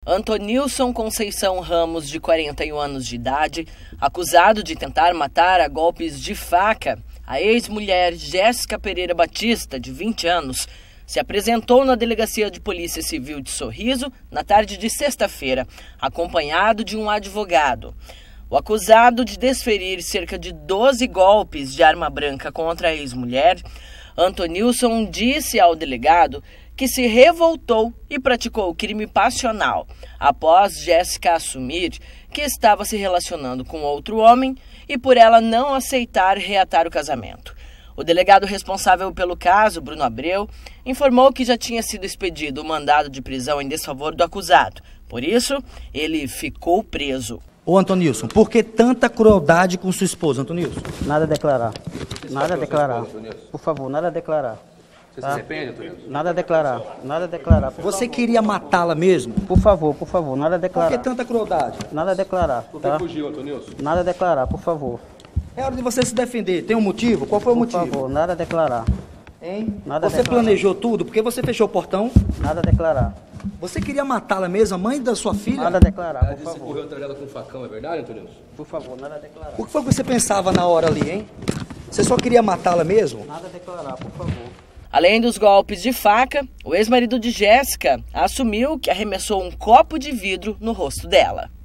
Antonilson Conceição Ramos, de 41 anos de idade, acusado de tentar matar a golpes de faca a ex-mulher Jéssica Pereira Batista, de 20 anos, se apresentou na Delegacia de Polícia Civil de Sorriso na tarde de sexta-feira, acompanhado de um advogado. O acusado de desferir cerca de 12 golpes de arma branca contra a ex-mulher, Antonilson disse ao delegado que se revoltou e praticou crime passional após Jéssica assumir que estava se relacionando com outro homem e por ela não aceitar reatar o casamento. O delegado responsável pelo caso, Bruno Abreu, informou que já tinha sido expedido o mandado de prisão em desfavor do acusado. Por isso, ele ficou preso. Ô Antonilson, por que tanta crueldade com sua esposa, Antonilson? Nada a declarar. Nada a declarar. Por favor, nada a declarar. Você se arrepende, Antonilson? Nada a declarar. Nada a declarar. Você queria matá-la mesmo? Por favor, nada a declarar. Por que tanta crueldade? Nada a declarar. Por que fugiu, Antonilson? Nada a declarar, por favor. É hora de você se defender. Tem um motivo? Qual foi o motivo? Por favor, nada a declarar. Hein? Nada a Você declarar. planejou tudo? Porque você fechou o portão? Nada a declarar. Você queria matá-la mesmo, a mãe da sua filha? Nada a declarar, por Você favor. correu atrás dela com um facão, é verdade, Antonilson? Por favor, nada a declarar. O que foi que você pensava na hora ali, hein? Você só queria matá-la mesmo? Nada a declarar, por favor. Além dos golpes de faca, o ex-marido de Jéssica assumiu que arremessou um copo de vidro no rosto dela.